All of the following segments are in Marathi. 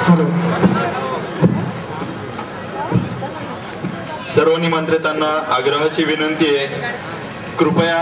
सर्व निमंत्रितांना आग्रहाची विनंती आहे, कृपया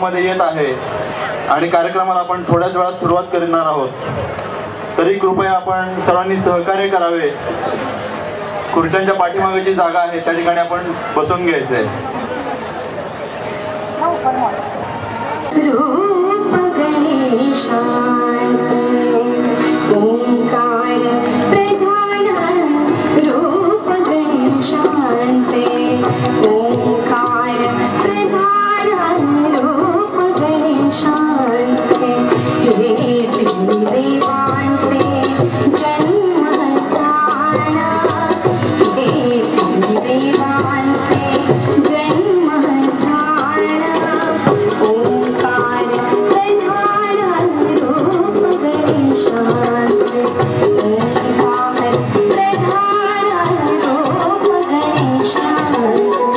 संख्येमध्ये येत आहे आणि कार्यक्रमाला आपण थोड्याच वेळात सुरुवात करणार आहोत. तरी कृपया आपण सर्वांनी सहकार्य करावे. खुर्च्यांच्या पाठीमागे जी जागा आहे त्या ठिकाणी आपण बसून घ्यायचंय. रूप गणेशांचे ओंकार प्रधान, रूप गणेशांचे ओंकार प्रधान, रूप गणेशांचे हे देवांचे जन्मस्थान, हे देवांचे जन्मस्थान. ओंकार प्रधान रूप गणेशांचे, ओंकार प्रधान रूप गणेशांचे.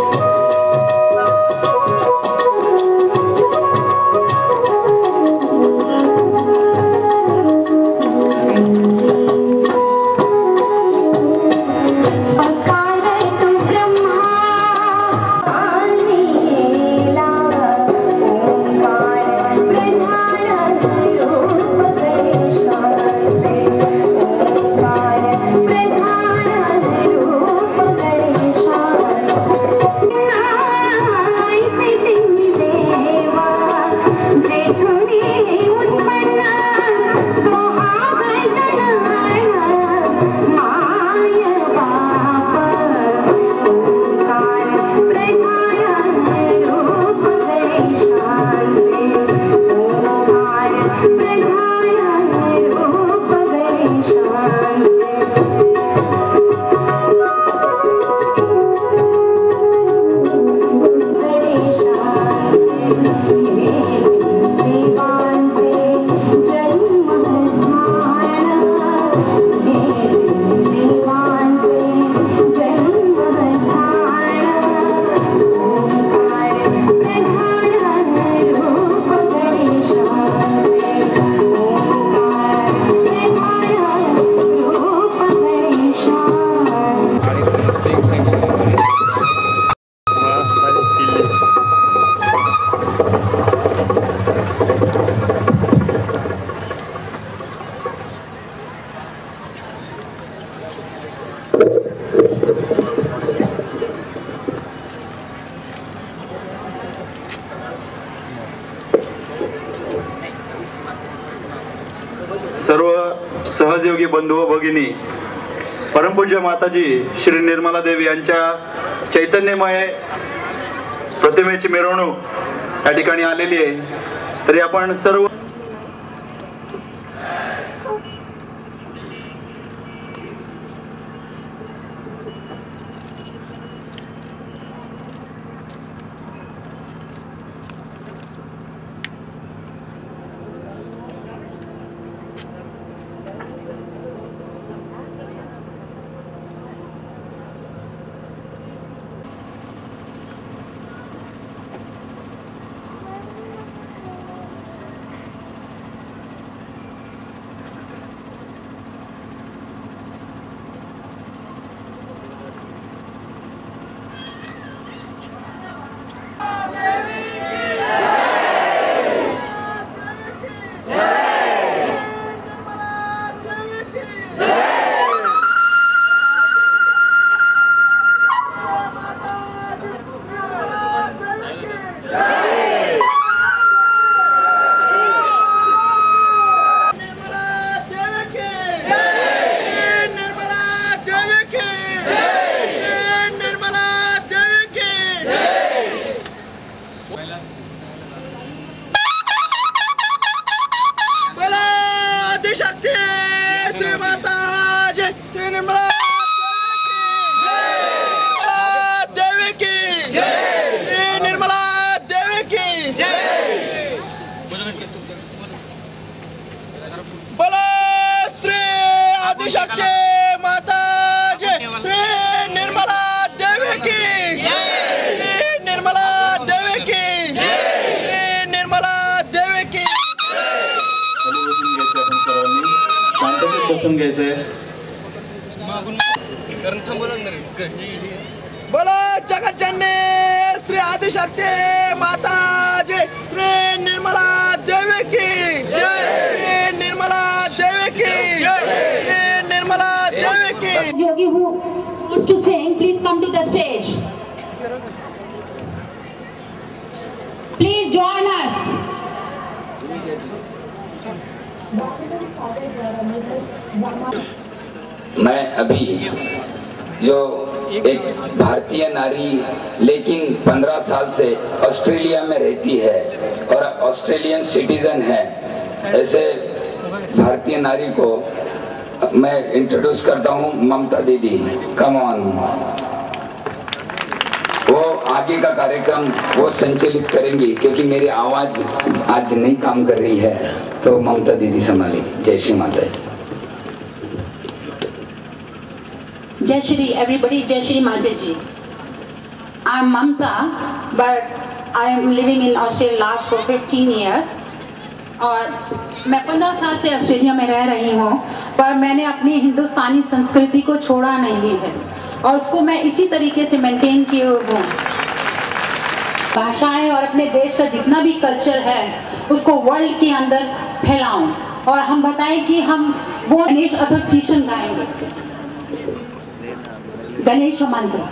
सर्व सहयोगी बंधू व भगिनी, परमपूज्य माताजी श्री निर्मला देवी यांच्या चैतन्यमय प्रतिमेची मिरवणूक या ठिकाणी आलेली आहे. तरी आपण सर्व बसून घ्यायचंय. बोलो जगत जननी श्री आदिशक्ती माता जय श्री निर्मला देवी की जय, श्री निर्मला देवी की जय, श्री निर्मला देवी की। Yogi who wants to sing, please come to the stage. Please join us. मैं अभी जो एक भारतीय नारी लेकिन 15 साल से ऑस्ट्रेलिया में रहती है और ऑस्ट्रेलियन सिटीजन है, ऐसे भारतीय नारी को मैं इंट्रोड्यूस करता हूँ, ममता दीदी। Come on. वो आगे का कार्यक्रम वो संचालित करेंगी क्योंकि मेरी आवाज आज नहीं काम कर रही है, तो ममता दीदी संभालेगी। जय श्री माता जी। Jai Shri, everybody, Jai Shri Mata ji. I am Mamta, but I am living in Australia last for 15 years. और मैं 15 साल से ऑस्ट्रेलिया में रह रही हूँ, पर मैंने अपनी हिंदुस्तानी संस्कृति को छोड़ा नहीं है और उसको मैं इसी तरीके से मेंटेन किए हुए हूँ। भाषाएं और अपने देश का जितना भी कल्चर है उसको वर्ल्ड के अंदर फैलाऊं और हम बताएं कि हम वो गणेश अथर्शीषण गाएंगे, गणेश मंत्र।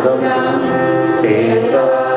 Sangam Tera